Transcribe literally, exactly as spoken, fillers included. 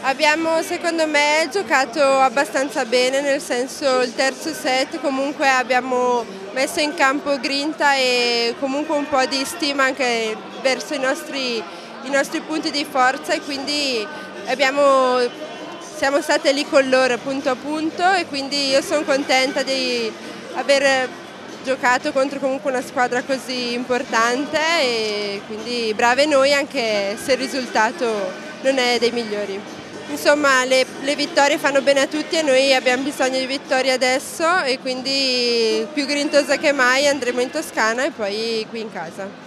Abbiamo secondo me giocato abbastanza bene, nel senso il terzo set comunque abbiamo messo in campo grinta e comunque un po' di stima anche verso i nostri, i nostri punti di forza e quindi abbiamo, siamo state lì con loro punto a punto e quindi io sono contenta di aver giocato contro comunque una squadra così importante e quindi brave noi anche se il risultato non è dei migliori. Insomma le, le vittorie fanno bene a tutti e noi abbiamo bisogno di vittorie adesso e quindi più grintosa che mai andremo in Toscana e poi qui in casa.